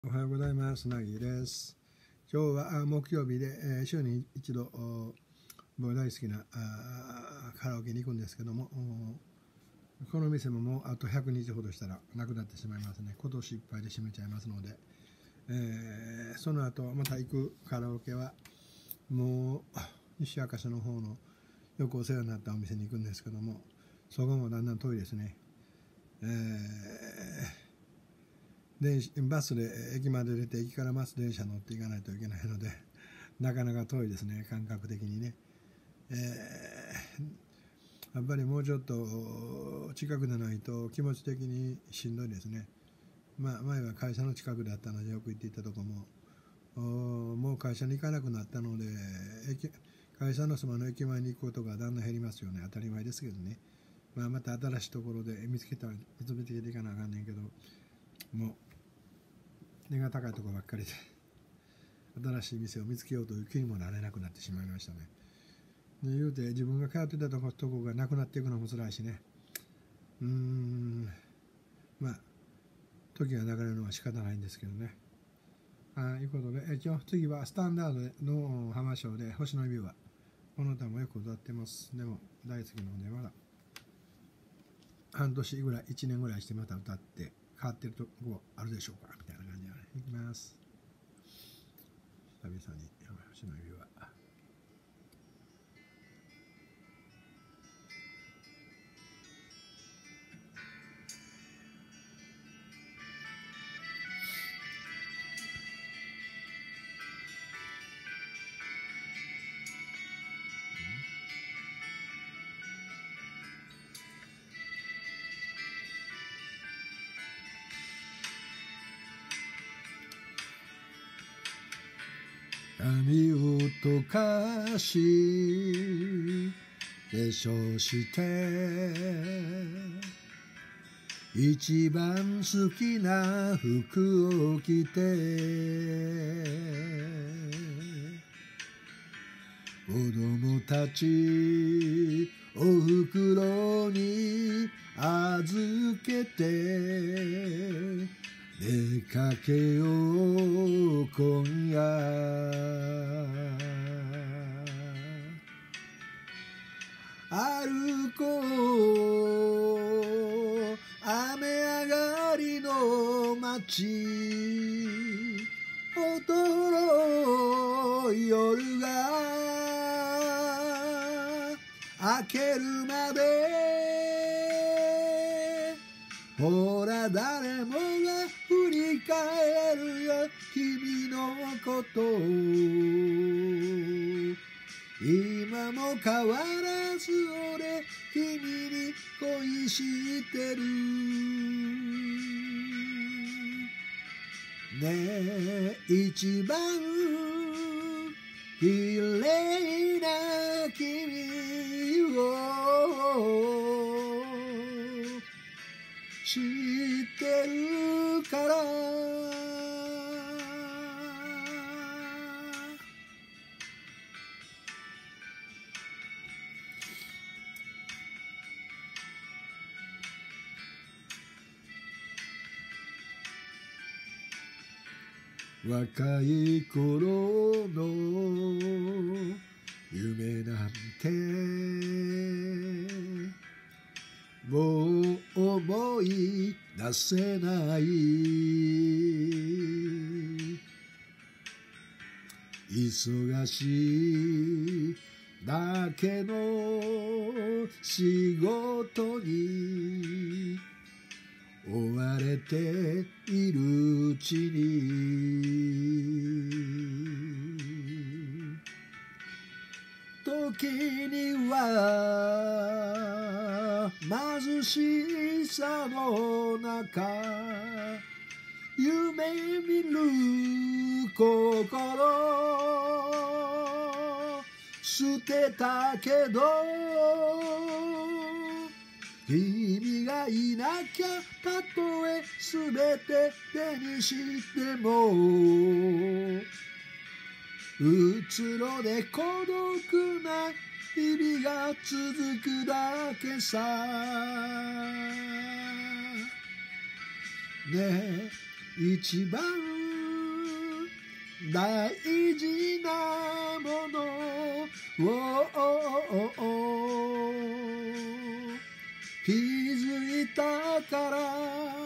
おはようございます。なぎです。今日は木曜日で、週に一度僕大好きなカラオケに行くんですけども、この店ももうあと100日ほどしたらなくなってしまいますね。今年いっぱいで閉めちゃいますので、その後また行くカラオケはもう西明石の方のよくお世話になったお店に行くんですけども、そこもだんだん遠いですね。バスで駅まで出て、駅からバス電車乗っていかないといけないので、なかなか遠いですね、感覚的にね。やっぱりもうちょっと近くでないと気持ち的にしんどいですね。前は会社の近くだったのでよく行っていたとこも、もう会社に行かなくなったので、会社のそばの駅前に行くことがだんだん減りますよね。当たり前ですけどね。また新しいところで見つけていかなあかんねんけど、もう値が高いところばっかりで新しい店を見つけようという気にもなれなくなってしまいましたね。で言うて自分が通ってたとこがなくなっていくのも辛いしね。時が流れるのは仕方ないんですけどね。いうことで、今日次はスタンダードの浜章で星の指輪。この歌もよく歌ってます。でも大好きなのでまだ半年ぐらい1年ぐらいしてまた歌って変わってるとこあるでしょうかみたいな感じで、ね、いきます。久々に星の指輪。髪を溶かし化粧して一番好きな服を着て子供たちお袋に預けて出かけよう今夜歩こう雨上がりの街踊ろう夜が明けるまでほら誰もが振り返るよ君のこと今も変わらず俺君に恋してるねえ一番綺麗な君を知ってるから若い頃の夢なんてもう思い出せない忙しいだけの仕事に追われているうちに時には貧しさの中夢見る心捨てたけど君がいなきゃたとえすべて手にしてもうつろで孤独な日々が続くだけさねえ一番大事なものを気づいたから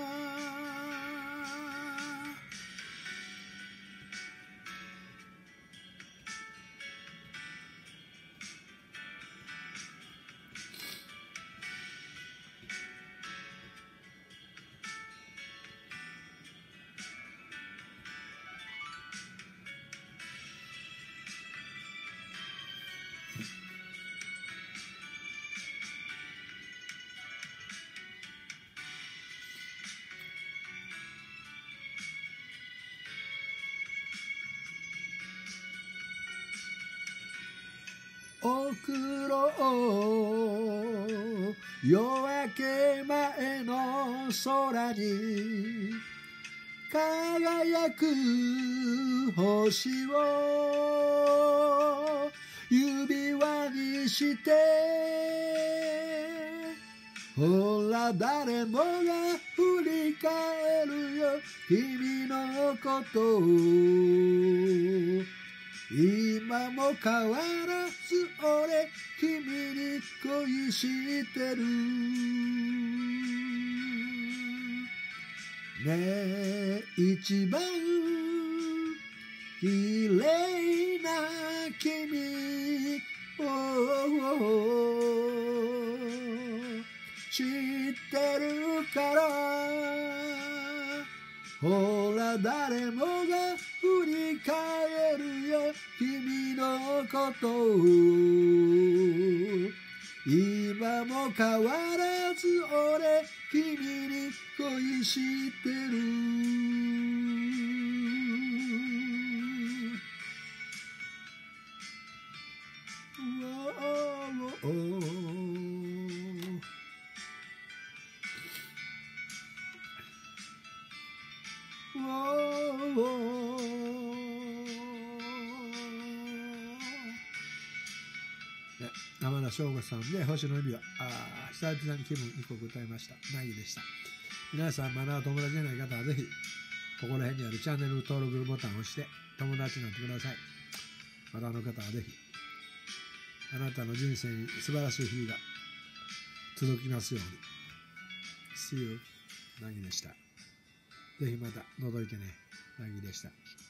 おくろ夜明け前の空に輝く星を指輪にしてほら誰もが振り返るよ君のことを今も変わらず俺君に恋してるねえ一番綺麗な君を知ってるからほら誰もが振り返るよ君のことを今も変わらず俺君に恋してる天野翔吾さんで星の指輪久々に気分一曲歌いましたなぎでした。皆さんまだ友達じゃない方はぜひここら辺にあるチャンネル登録ボタンを押して友達になってください。またの方はぜひあなたの人生に素晴らしい日々が届きますように。 See you なぎでした。ぜひまた覗いてね。なぎでした。